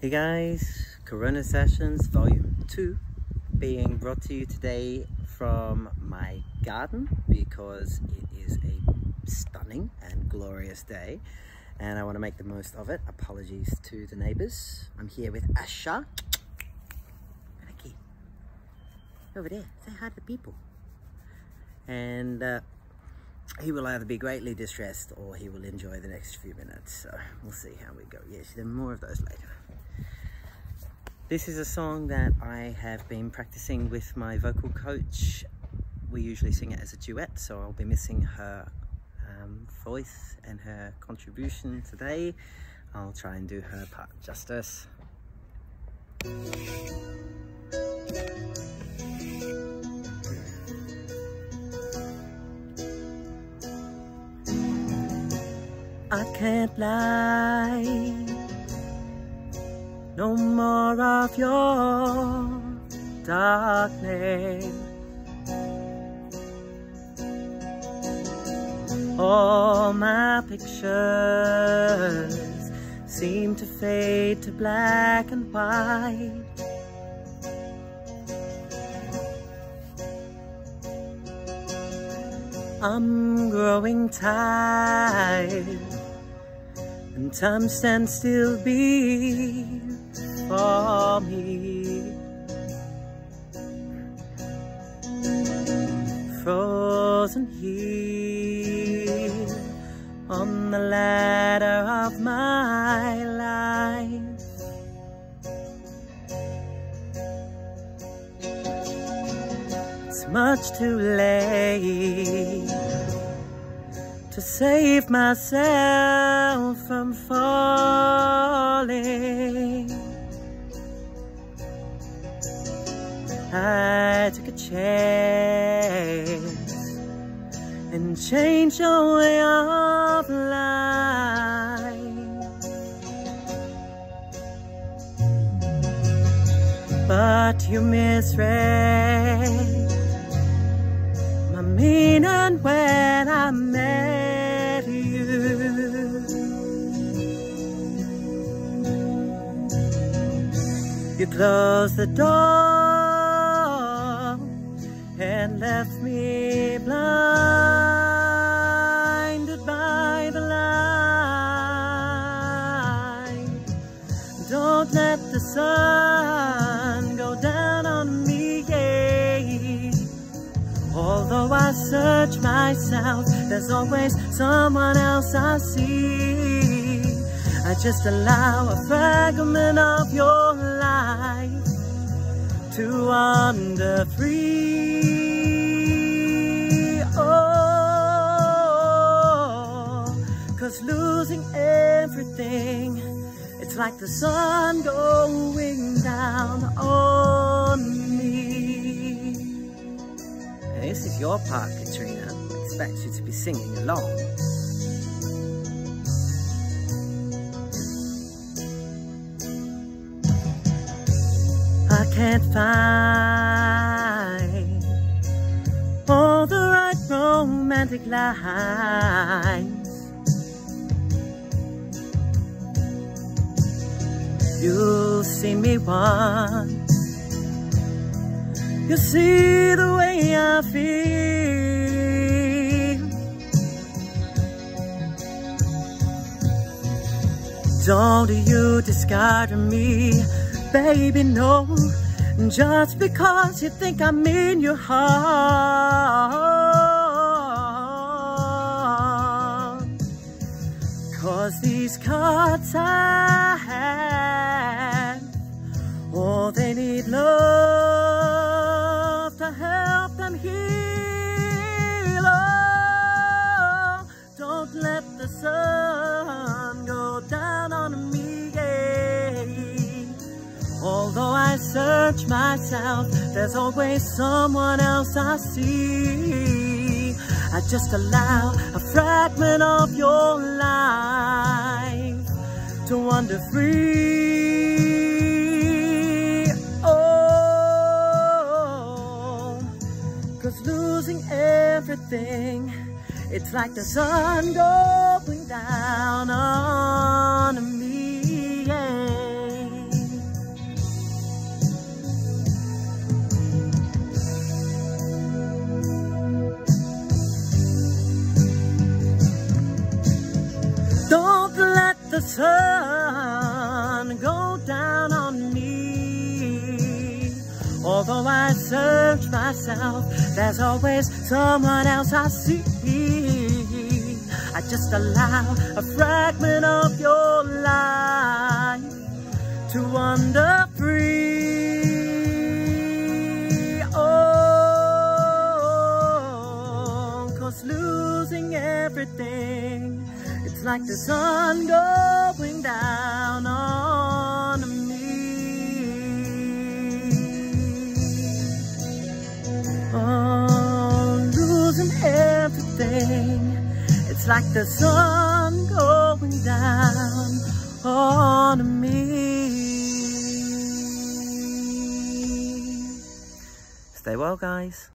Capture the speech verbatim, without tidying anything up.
Hey guys, Corona Sessions Volume two being brought to you today from my garden because it is a stunning and glorious day and I want to make the most of it. Apologies to the neighbours. I'm here with Asha. Ricky, over there, say hi to the people. And uh, he will either be greatly distressed or he will enjoy the next few minutes. So we'll see how we go. Yes, there are more of those later. This is a song that I have been practicing with my vocal coach. We usually sing it as a duet, so I'll be missing her um, voice and her contribution today. I'll try and do her part justice. I can't lie, no more of your darkness. All my pictures seem to fade to black and white. I'm growing tired and time stands still before me, frozen here on the ladder of my life. It's much too late to save myself from falling. I took a chance and changed your way of life. But you misread my meaning when I met you. You closed the door and left me blinded by the light. Don't let the sun go down on me, yeah. Although I search myself, there's always someone else I see. I just allow a fragment of your life to wander free. Oh, 'cause losing everything, it's like the sun going down on me. This is your part, Katrina. I expect you to be singing along. I can't find all the right romantic lines. You'll see me once, you see the way I feel. Don't you discard me, baby, no, just because you think I'm in your heart. 'Cause these cards I have, oh, they need love to help them heal. Oh, don't let the sun go down on me, yeah. Although I search myself, there's always someone else I see. I just allow a fragment of your life to wander free. Oh, 'cause losing everything, it's like the sun going down on me, yeah. go down on me. Although I search myself, there's always someone else I see. I just allow a fragment of your life to wander free. Oh, 'cause losing everything, it's like the sun going down on me. Oh, losing everything, it's like the sun going down on me. Stay well, guys.